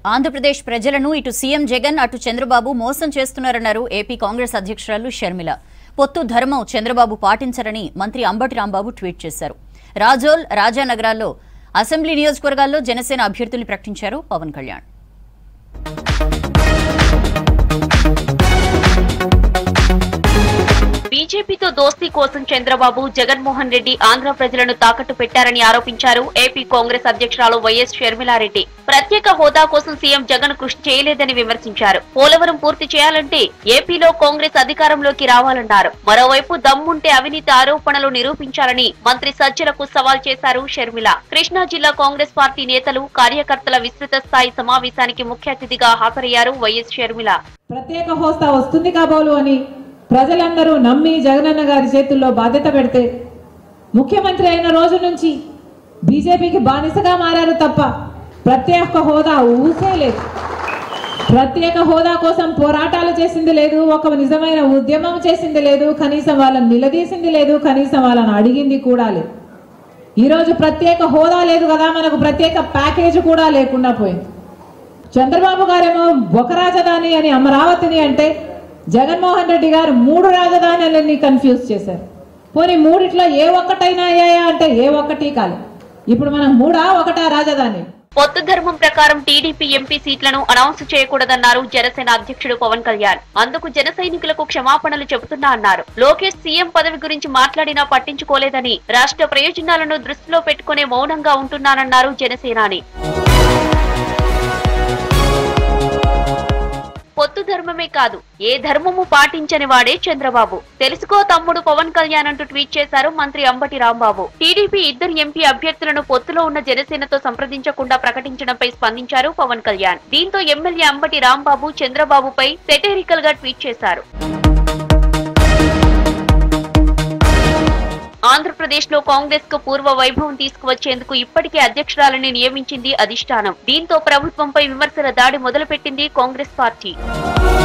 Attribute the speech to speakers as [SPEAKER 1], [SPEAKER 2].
[SPEAKER 1] ఆంధ్రప్రదేశ్ ప్రజలను ఇటు సీఎం జగన్ అటు చంద్రబాబు మోసం చేస్తున్నారన్నారు ఏపీ కాంగ్రెస్ అధ్యక్షురాలు షర్మిల. పొత్తు ధర్మం చంద్రబాబు పాటించరని మంత్రి అంబటి రాంబాబు ట్వీట్ చేశారు. రాజోల్, రాజానగరాల్లో అసెంబ్లీ నియోజకవర్గాల్లో జనసేన అభ్యర్థుల్ని ప్రకటించారు పవన్ కళ్యాణ్.
[SPEAKER 2] బీజేపీతో దోస్తీ కోసం చంద్రబాబు, జగన్మోహన్ రెడ్డి ఆంధ్ర ప్రజలను తాకట్టు పెట్టారని ఆరోపించారు ఏపీ కాంగ్రెస్ అధ్యక్షురాలు వైఎస్ షర్మిలారెడ్డి. ప్రత్యేక హోదా కోసం సీఎం జగన్ కృషి చేయలేదని విమర్శించారు. పోలవరం పూర్తి చేయాలంటే ఏపీలో కాంగ్రెస్ అధికారంలోకి రావాలన్నారు. మరోవైపు దమ్ముంటే అవినీతి ఆరోపణలు నిరూపించాలని మంత్రి సజ్జలకు సవాల్ చేశారు షర్మిల. కృష్ణా జిల్లా కాంగ్రెస్ పార్టీ నేతలు, కార్యకర్తల విస్తృత స్థాయి సమావేశానికి ముఖ్య అతిథిగా హాజరయ్యారు వైఎస్ షర్మిల.
[SPEAKER 3] ప్రత్యేక హోదా వస్తుంది కాబోలు అని ప్రజలందరూ నమ్మి జగనన్న గారి చేతుల్లో బాధ్యత పెడితే ముఖ్యమంత్రి అయిన రోజు నుంచి బీజేపీకి బానిసగా మారారు తప్ప ప్రత్యేక హోదా ఊసే లేదు. ప్రత్యేక హోదా కోసం పోరాటాలు చేసింది లేదు, ఒక నిజమైన ఉద్యమం చేసింది లేదు, కనీసం వాళ్ళని నిలదీసింది లేదు, కనీసం వాళ్ళని అడిగింది కూడా లేదు. ఈరోజు ప్రత్యేక హోదా లేదు కదా, మనకు ప్రత్యేక ప్యాకేజ్ కూడా లేకుండా పోయింది. చంద్రబాబు గారేమో ఒక రాజధాని అని అమరావతిని అంటే జగన్మోహన్ రెడ్డి గారు 3 రాజధానులని కన్ఫ్యూజ్ చేశారు. పోనీ మూడిట్లో ఏ ఒక్కటైనా అయ్యాయా అంటే ఏ ఒక్కటి కాదు. ఇప్పుడు మనం 3 రాజధాని.
[SPEAKER 2] పొత్తు ధర్మం ప్రకారం టీడీపీ ఎంపీ సీట్లను అనౌన్స్ చేయకూడదన్నారు జనసేన అధ్యక్షుడు పవన్ కళ్యాణ్. అందుకు జన సైనికులకు క్షమాపణలు చెబుతున్నా అన్నారు. లోకేష్ సీఎం పదవి గురించి మాట్లాడినా పట్టించుకోలేదని, రాష్ట్ర ప్రయోజనాలను దృష్టిలో పెట్టుకునే మౌనంగా ఉంటున్నానన్నారు జనసేనాని. పొత్తు ధర్మమే కాదు, ఏ ధర్మము పాటించని వాడే చంద్రబాబు. తెలుసుకో తమ్ముడు పవన్ కళ్యాణ్ అంటూ ట్వీట్ చేశారు మంత్రి అంబటి రాంబాబు. టీడీపీ 2 ఎంపీ అభ్యర్థులను పొత్తులో ఉన్న జనసేనతో సంప్రదించకుండా ప్రకటించడంపై స్పందించారు పవన్ కళ్యాణ్. దీంతో ఎమ్మెల్యే అంబటి రాంబాబు చంద్రబాబుపై సెటైరికల్ గా ట్వీట్ చేశారు. ఆంధ్రప్రదేశ్ లో కాంగ్రెస్ కు పూర్వ వైభవం తీసుకువచ్చేందుకు ఇప్పటికే అధ్యక్షురాలని నియమించింది అధిష్టానం. దీంతో ప్రభుత్వంపై విమర్శల దాడి మొదలుపెట్టింది కాంగ్రెస్ పార్టీ.